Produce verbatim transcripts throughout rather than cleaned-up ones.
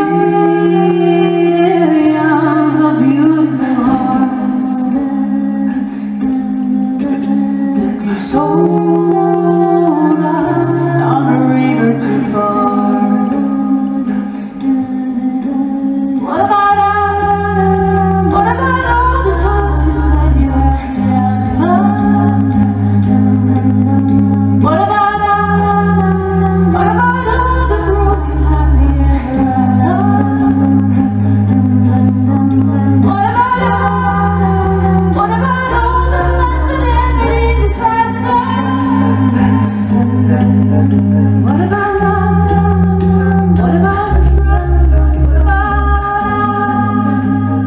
sold us on the river too far. What about us? What about all the times you said you had the answers? What about us? What about all the broken happy ever afters? What about us? What about all the plans that ended in disaster? What about love? What about trust? What about us?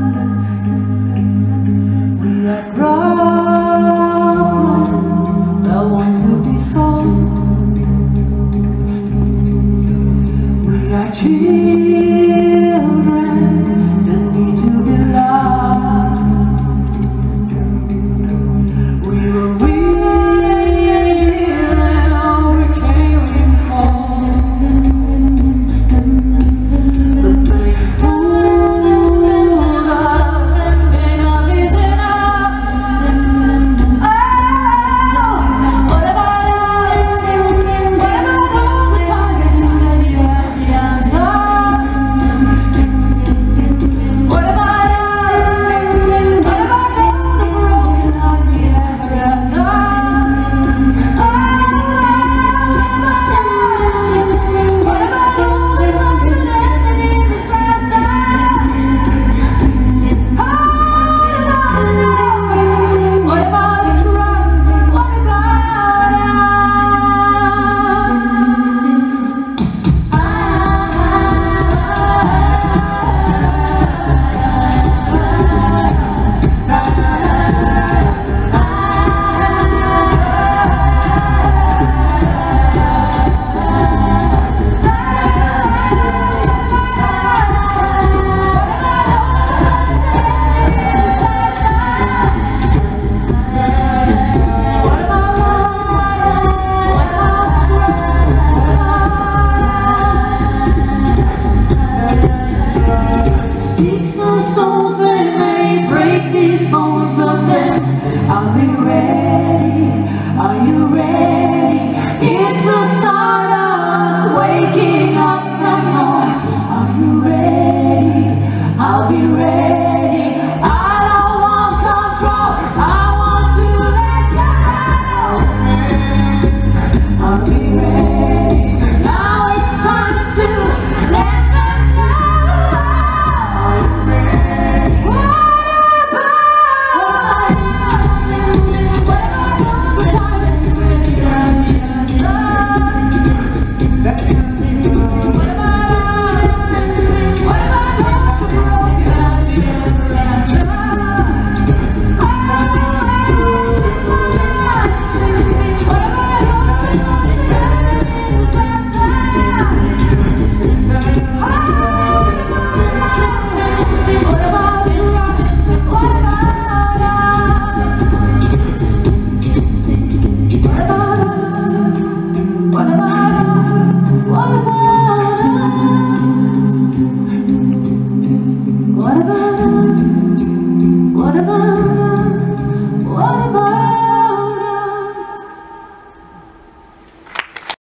We are problems that want to be solved. We are children that need to be loved. We were real and now we're carrying home. But they fooled us, enough is enough. Oh, what about us? What about all the times you said you had the answers? What about us? What about all the broken happy ever afters? Oh, what about us? What about all the lives that ended in disaster? Oh, what about love? What about trust? What about sticks and stones, they may break these bones, but then I'll be ready. Are you ready? It's the start of us waking up. Come on, are you ready? I'll be ready. I don't want control, I want to let go. I'll be ready, 'cause now it's time to let them know. What about What about all the times you said you had the answers? What about us? What about all the broken happy ever afters? Oh, what about us? What about all the lives that ended in disaster? Oh, what about love? What about trust? What about us? What about us? What about us? What about us? What about us? What about